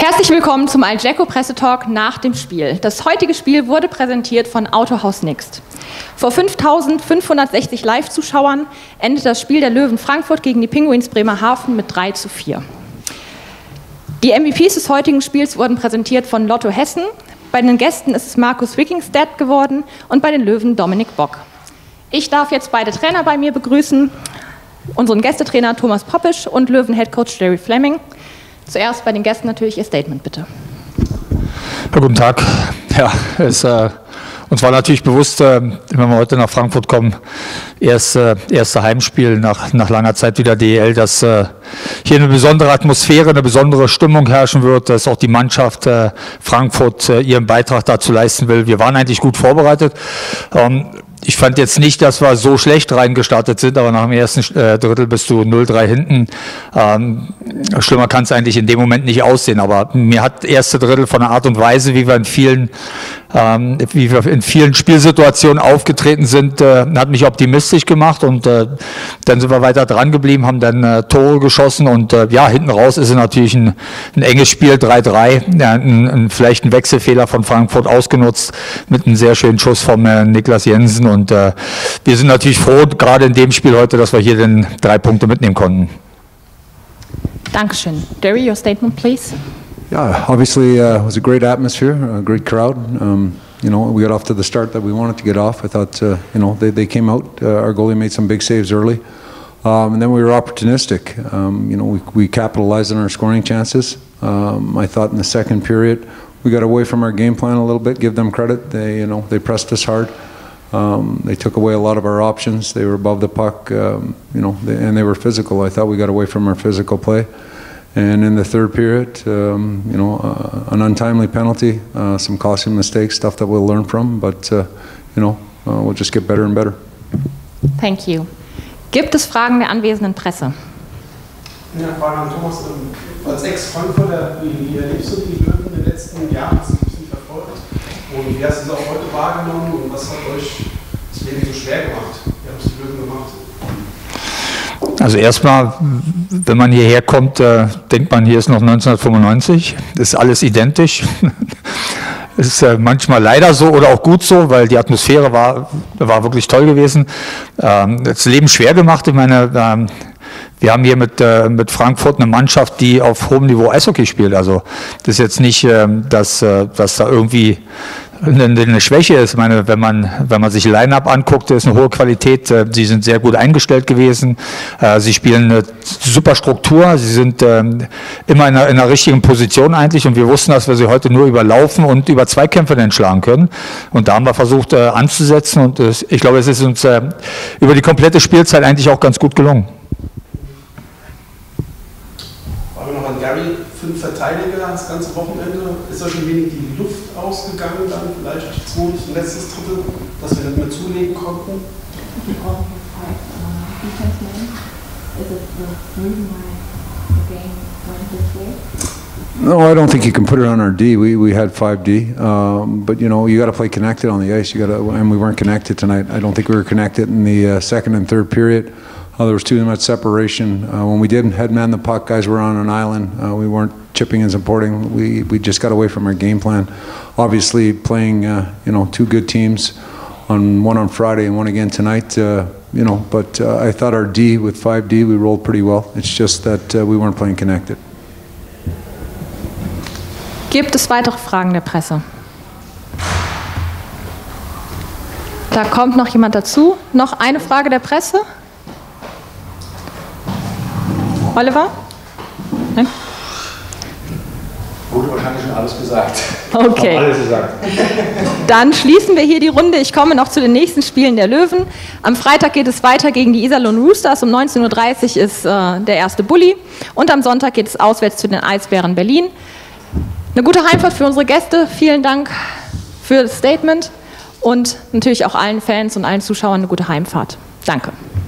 Herzlich willkommen zum Algeco Pressetalk nach dem Spiel. Das heutige Spiel wurde präsentiert von Autohaus Next. Vor 5.560 Live-Zuschauern endet das Spiel der Löwen Frankfurt gegen die Pinguins Bremerhaven mit 3:4. Die MVPs des heutigen Spiels wurden präsentiert von Lotto Hessen. Bei den Gästen ist es Markus Wikingstedt geworden und bei den Löwen Dominik Bock. Ich darf jetzt beide Trainer bei mir begrüßen, unseren Gästetrainer Thomas Poppisch und Löwen-Headcoach Jerry Fleming. Zuerst bei den Gästen natürlich Ihr Statement, bitte. Ja, guten Tag. Ja, uns war natürlich bewusst, wenn wir heute nach Frankfurt kommen, erste Heimspiel nach langer Zeit wieder DEL, dass hier eine besondere Atmosphäre, eine besondere Stimmung herrschen wird, dass auch die Mannschaft Frankfurt ihren Beitrag dazu leisten will. Wir waren eigentlich gut vorbereitet. Ich fand jetzt nicht, dass wir so schlecht reingestartet sind, aber nach dem ersten Drittel bist du 0-3 hinten. Schlimmer kann es eigentlich in dem Moment nicht aussehen, aber mir hat erste Drittel von der Art und Weise, wie wir in vielen Spielsituationen aufgetreten sind, hat mich optimistisch gemacht und dann sind wir weiter dran geblieben, haben dann Tore geschossen und ja, hinten raus ist es natürlich ein enges Spiel, 3-3, vielleicht ein Wechselfehler von Frankfurt ausgenutzt mit einem sehr schönen Schuss vom Niklas Jensen. Und wir sind natürlich froh, gerade in dem Spiel heute, dass wir hier den 3 Punkte mitnehmen konnten. Dankeschön. Jerry, your statement, please. Yeah, obviously it was a great atmosphere, a great crowd. You know, we got off to the start that we wanted to get off. I thought, you know, they came out. Our goalie made some big saves early. And then we were opportunistic. You know, we capitalized on our scoring chances. I thought in the second period, we got away from our game plan a little bit, give them credit. They pressed us hard. They took away a lot of our options. They were above the puck, you know, and they were physical. I thought we got away from our physical play. And in the third period, you know, an untimely penalty, some costly mistakes, stuff that we'll learn from. But, you know, we'll just get better and better. Thank you. Gibt es Fragen der anwesenden Presse? Ja, Frage an Thomas. Als Ex-Frankfurter, wie erlebst du die Löwen in den letzten Jahren? Hast du ein bisschen verfolgt? Und wie hast du sie auch heute wahrgenommen und was hat euch das Leben so schwer gemacht? Wie haben es die Löwen gemacht? Also erstmal, wenn man hierher kommt, denkt man, hier ist noch 1995, ist alles identisch. Es ist manchmal leider so oder auch gut so, weil die Atmosphäre war wirklich toll gewesen. Das Leben schwer gemacht, ich meine, wir haben hier mit Frankfurt eine Mannschaft, die auf hohem Niveau Eishockey spielt. Also das ist jetzt nicht, dass da irgendwie eine Schwäche ist. Ich meine, wenn man sich Line-Up anguckt, ist eine hohe Qualität. Sie sind sehr gut eingestellt gewesen. Sie spielen eine super Struktur. Sie sind immer in einer richtigen Position eigentlich. Und wir wussten, dass wir sie heute nur überlaufen und über Zweikämpfe dann schlagen können. Und da haben wir versucht anzusetzen. Und ich glaube, es ist uns über die komplette Spielzeit eigentlich auch ganz gut gelungen. Frage noch an Gary. 5 Verteidiger das ganze Wochenende. Ist euch ein wenig die Luft ausgegangen dann, vielleicht zweites, letztes Drittel, dass wir nicht mehr zulegen konnten? No, I don't think you can put it on our D. We had 5D, but you know, you got to play connected on the ice. And we weren't connected tonight. I don't think we were connected in the second and third period. There was too much separation. When we didn't headman the puck, guys were on an island. We weren't chipping and supporting. We just got away from our game plan. Obviously, playing you know, 2 good teams, one on Friday and one again tonight. You know, but I thought our D with 5D we rolled pretty well. It's just that we weren't playing connected. Gibt es weitere Fragen der Presse? Da kommt noch jemand dazu. Noch eine Frage der Presse? Oliver? Nein? Wurde wahrscheinlich schon alles gesagt. Okay. Alles gesagt. Dann schließen wir hier die Runde. Ich komme noch zu den nächsten Spielen der Löwen. Am Freitag geht es weiter gegen die Iserlohn Roosters. Um 19:30 Uhr ist der erste Bulli. Und am Sonntag geht es auswärts zu den Eisbären Berlin. Eine gute Heimfahrt für unsere Gäste. Vielen Dank für das Statement. Und natürlich auch allen Fans und allen Zuschauern eine gute Heimfahrt. Danke.